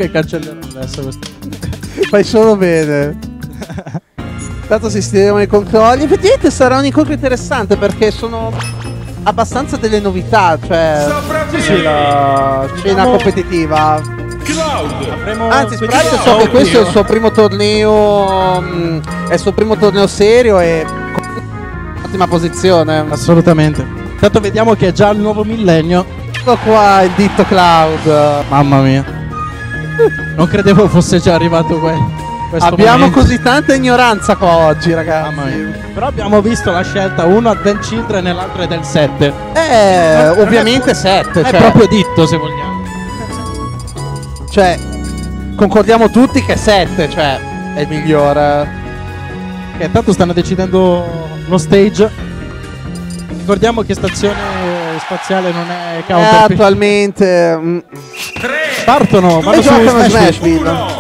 che cancellerò adesso questo. Fai solo bene. Tanto si stimano i controlli. Effettivamente sarà un incontro interessante perché sono abbastanza delle novità. Cioè, sì, la scena competitiva. Anzi, Sprite so che questo è il suo primo torneo. È il suo primo torneo serio e ottima posizione. Assolutamente. Intanto vediamo che è già il nuovo millennio. Ecco qua il ditto Cloud. Mamma mia. Non credevo fosse già arrivato abbiamo momento. così tanta ignoranza qua oggi, ragazzi. Mamma mia. Però abbiamo visto la scelta, uno Advent Children e l'altro è del 7. Ovviamente 7. È Cioè, proprio ditto, se vogliamo. Cioè, concordiamo tutti che 7, cioè, è il migliore. Che intanto stanno decidendo lo stage. Ricordiamo che stazione spaziale non è counter. Attualmente partono, e giocano Smashville.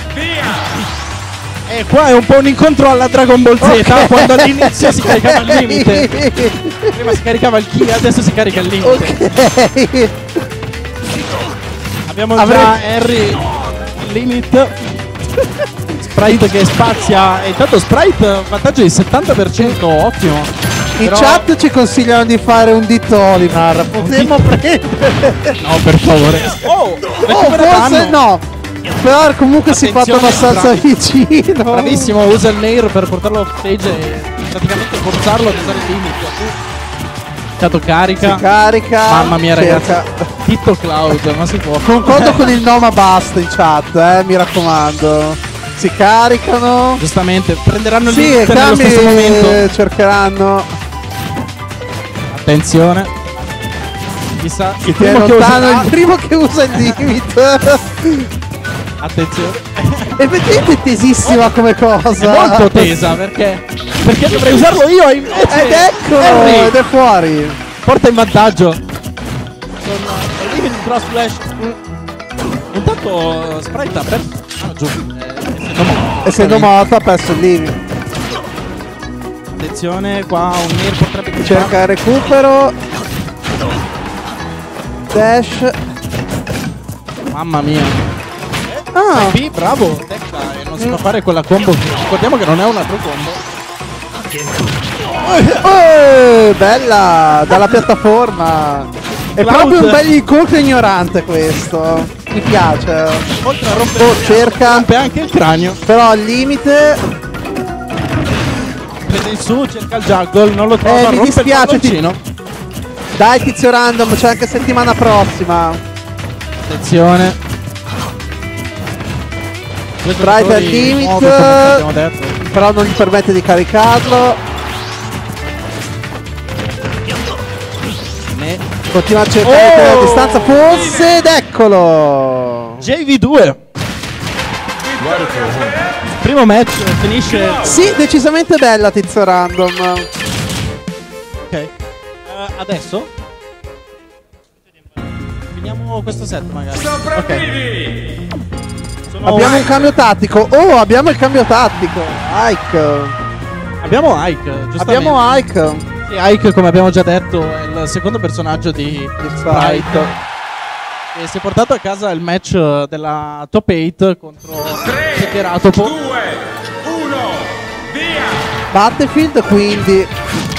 E qua è un po' un incontro alla Dragon Ball Z, quando all'inizio si caricava al limite. Prima si caricava il ki, adesso si carica il limite. Abbiamo già Harry al limit. Sprite che spazia. E intanto Sprite vantaggio di 70%, ottimo. In chat ci consigliano di fare un ditto Olimar. Potremmo prendere. No, per favore. Forse no. Però comunque si è fatto abbastanza vicino. Bravissimo, usa il Nair per portarlo off stage e praticamente forzarlo ad usare il limit. Intanto carica. Si carica. Mamma mia, ragazzi. Ditto Cloud, ma si può. Concordo con il no ma basta in chat, mi raccomando. Si caricano. Giustamente, prenderanno il sì, limit nello stesso momento. Cercheranno. Attenzione. Chissà il primo che usa il limit. Attenzione. Effettivamente è tesissima come cosa. È molto tesa perché dovrei usarlo io invece. Ed eccolo, ed è fuori. Porta in vantaggio con il limit cross flash. Intanto Sprite ha perso. Giù. Essendo morto ha perso il limit. Attenzione, qua un Nair potrebbe cerca il recupero. Dash. Mamma mia. Ah, bravo. Tecca, e non si fa fare quella combo. Ricordiamo che non è una true combo. Bella, dalla piattaforma. È proprio un bel incontro ignorante questo. Mi piace. Oltre a rompere cerca. Rompe anche il cranio. Però al limite. Prende in su, cerca il juggle, non lo trova. Mi dispiace. Dai Tizio Random, c'è anche settimana prossima. Attenzione. Sprite al limit. Però non gli permette di caricarlo. Continua a cercare la distanza forse ed eccolo. JV2. Primo match finisce. Sì, decisamente bella Tizio Random. Ok. Adesso finiamo questo set magari. Ok. Abbiamo un cambio tattico. Oh, abbiamo il cambio tattico. Ike. Abbiamo Ike, giustamente. Abbiamo Ike. Sì, Ike, come abbiamo già detto, è il secondo personaggio di Sprite. E si è portato a casa il match della top 8 contro Ceratopo. 3, 2, 1, via! Battlefield, quindi.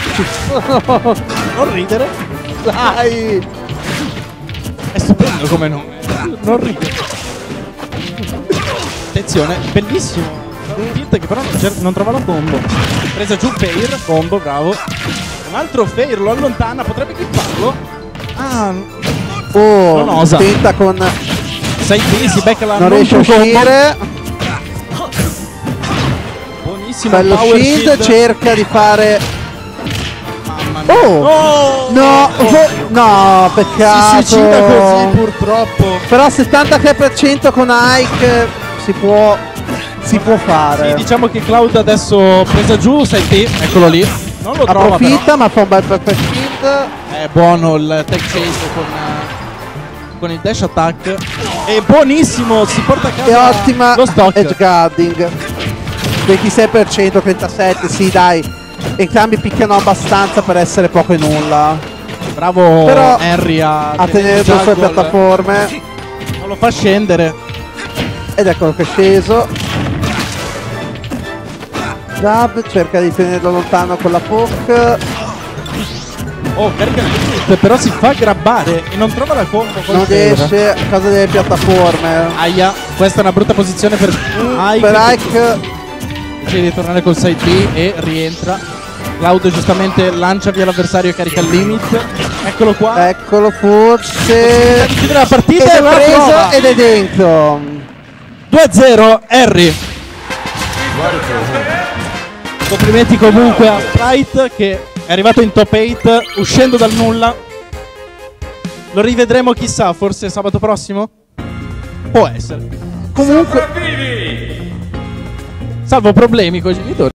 Non ridere. Dai. È stupendo come nome. Non ridere. Attenzione, bellissimo. Tilt che però non trova la combo. Presa giù Fair, combo, bravo. Un altro Fair lo allontana, potrebbe clipparlo. Ah, non osa. Tenta con 6 B, si becca la non riesce a uscire. Buonissimo. Bello power shield, cerca di fare. Mamma mia. Oh! No! No, peccato. Si suicida così purtroppo. Però 73% con Ike si può fare. Sì, diciamo che Cloud adesso presa giù, 6T, eccolo lì. Non lo trova, approfitta, però. ma fa un bel perfect shield. È buono il tech chase con il dash attack. È buonissimo, si porta a casa. È ottima lo stock. edge guarding. 26%, 37%, sì dai. Entrambi picchiano abbastanza per essere poco e nulla. Bravo però Harry a tenere le sue piattaforme. Non lo fa scendere. Ed eccolo che è sceso. Jab cerca di tenerlo lontano con la poke. Oh, carica il limit, però si fa grabbare e non trova la combo. Non riesce a causa delle piattaforme. Aia, questa è una brutta posizione per Ike. Per Ike. Decide di tornare col side B e rientra. Cloud giustamente lancia via l'avversario e carica il limit. Eccolo qua. Eccolo, forse. Di chiudere la partita Ed e è la preso prova. ed è dentro. 2-0 Harry. Complimenti comunque a Sprite che è arrivato in top 8 uscendo dal nulla. Lo rivedremo chissà, forse sabato prossimo? Può essere. Comunque Sopravvivi! Salvo problemi con i genitori.